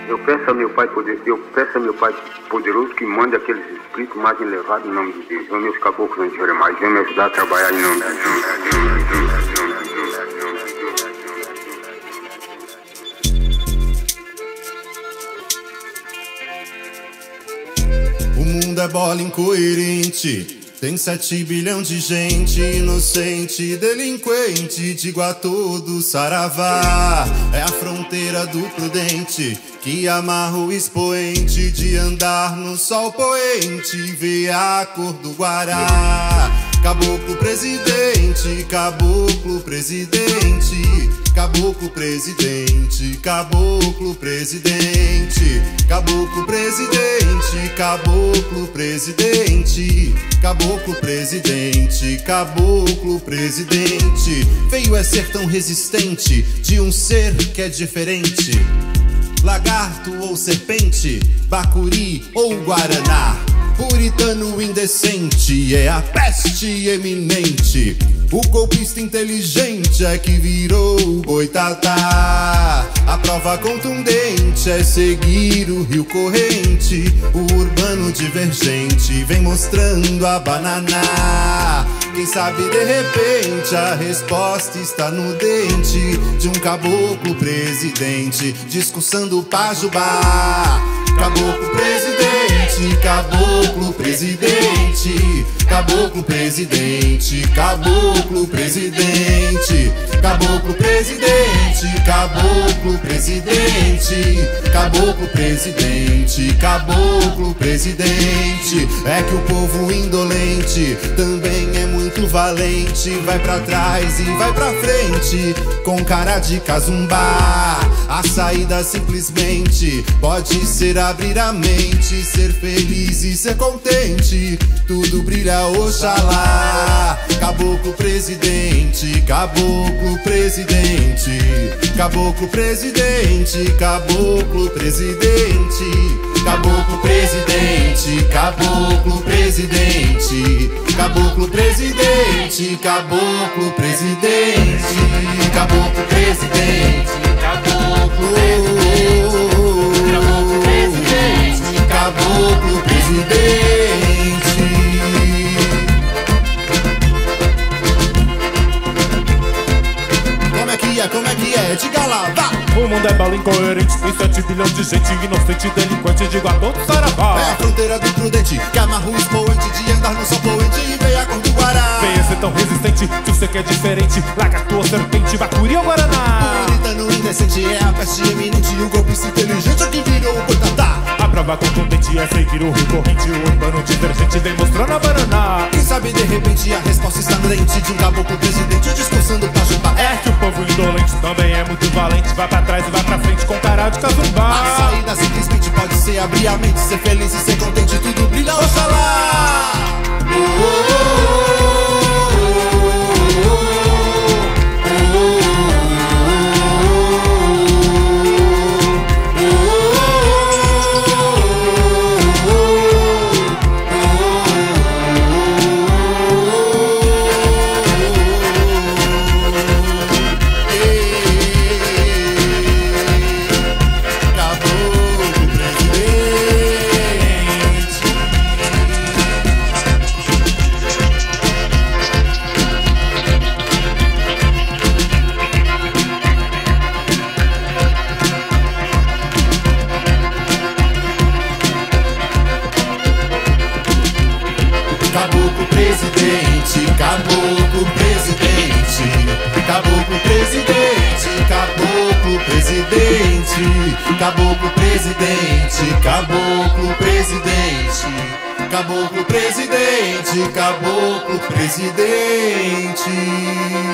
Eu peço a meu Pai poderoso que mande aqueles espíritos mais elevados em nome de Deus. Os meus caboclos não tiverem mais, vem me ajudar a trabalhar em nome de Deus. O mundo é bola incoerente. Tem 7 bilhões de gente inocente, delinquente, digo a todos, saravá. É a fronteira do prudente que amarra o expoente de andar no sol poente, vê a cor do Guará. Caboclo Presidente, Caboclo Presidente, Caboclo Presidente, Caboclo Presidente, Caboclo Presidente, Caboclo Presidente, Caboclo Presidente, Caboclo Presidente. Veio é ser tão resistente de um ser que é diferente. Lagarto ou serpente, bacuri ou guaraná. Puritano indecente é a peste eminente. O golpista inteligente é que virou boitatá. A prova contundente é seguir o rio corrente. O urbano divergente vem mostrando a banana. Quem sabe de repente a resposta está no dente de um caboclo presidente discursando pajubá. Caboclo Presidente, Caboclo Presidente, Caboclo Presidente, Caboclo Presidente, Caboclo Presidente, Caboclo Presidente, Caboclo Presidente, Caboclo Presidente. É que o povo indolente também é muito valente. Vai pra trás e vai pra frente com cara de cazumbá. A saída simplesmente pode ser abrir a mente, ser feliz e ser contente. Tudo brilha, oxalá. Caboclo Presidente, Caboclo Presidente, Caboclo Presidente, Caboclo Presidente, Caboclo Presidente, Caboclo Presidente, Caboclo Presidente, Caboclo Presidente, Caboclo Presidente, Caboclo Presidente, Caboclo Presidente. Como é que é? Diga lá, vá! O mundo é bala incoerente, tem 7 bilhões de gente inocente, delinquente, digo a todo saravá. É a fronteira do prudente que amarra o expoente de andar no sol poente e vem a cor do Guará. Venha ser tão resistente, que você que é diferente, lagarto ou serpente, bacuri ou guaraná. Puritano indecente é a peste eminente, o golpista inteligente é que virou o boitatá. A prova contundente é seguir o rio corrente, o urbano divergente vem mostrando a banana. Quem sabe de repente a resposta está no dente de um caboclo presidente discursando pajubá. É que o povo indolente também é muito valente, vai pra trás e vai pra frente com cara de cazumbá. A saída simplesmente pode ser abrir a mente, ser feliz e ser contente, tudo brilha, oxalá. Caboclo Presidente, Caboclo Presidente, Caboclo Presidente, Caboclo Presidente, Caboclo Presidente, Caboclo Presidente, Caboclo Presidente.